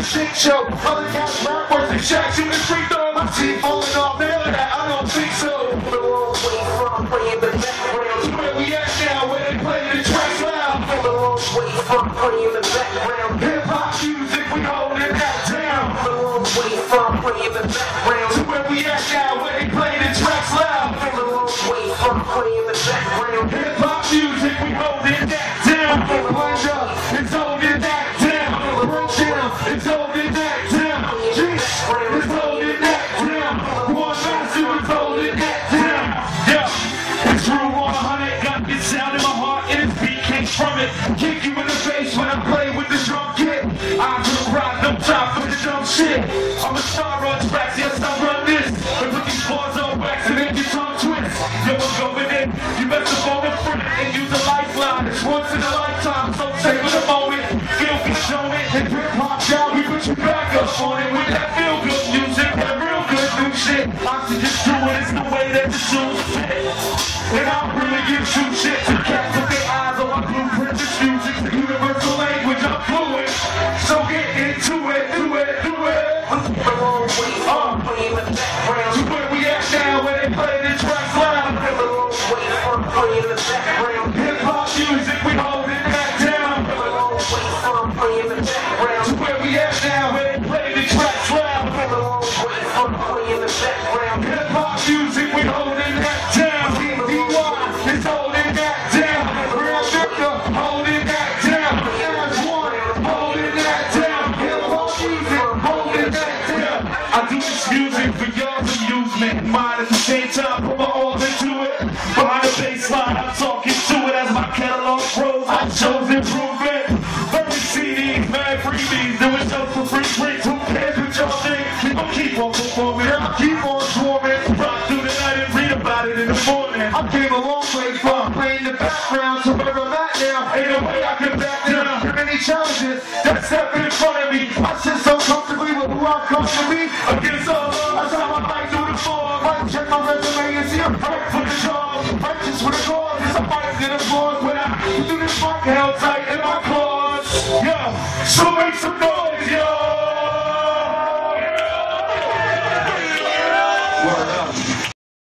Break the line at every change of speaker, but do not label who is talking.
shit show. Other cats rap worth the shack, shooting free throw. My team falling off, man, that I don't think so. The long way from playing the background to where we at now, where they play the tracks loud. The long way from playing the background. Hip hop music, we holding that down. The long way from playing the background to where we at now, where they play the tracks loud. The long way from playing the background. Hip hop music, we holding that down. Wind up, it's holding that down. Break down, it's holding that down. It's holding that down. One massive is holding that down. Yeah, it's Rule 100. Got this sound in my heart, and this beat came from it. Kick you in the face when I play with this drum kit. I don't rock, no time for this dumb shit. I'm a star on tracks, yes I run this. And put these bars on wax and make your tongue twist. Yo, I'm going in. You best to phone a friend and use a lifeline. It's once in a lifetime, so take with a moment. Feel good, show it, and hip hop down. We put you back up on it with that feel good music, that real good new shit. Oxygen doing it's the way that the shoes fit. And I don't really give two shits. You can't put their eyes on my blueprint. This music's the universal language, I'm fluent. So get into it, do it, do it. The long way from playing the background to where we at now, where they play the tracks loud. The long way from playing the background. Hip hop music, we holding that down. The long way from playing the background to where we at now, where they play the tracks loud. The long way from playing the background. Hip hop music, we holding that down. DY is holding that down. Real Victor holding that down. S1 holding that down. Hip hop music holding that down. I do this music for y'all's amusement, mine at the same time. Put my all into it. Behind the bass line, I'm talking to it as my catalog grows. I chose improvement. Every CDs, mad freebies, doing shows for free drinks. Who cares what y'all think? I'll keep on performing, I'll keep on swarming. Rock through the night and read about it in the morning. I came a long way from playing the background to where I'm at now. Ain't no way I can back down. Too many challenges that step in front of me. I sit so comfortably with who I come to be. Against all odds, I try my fight through the fog. I check my resume and see a fight for the job. Righteous with a cause, it's a fight in the applause. When I do this fight held tight,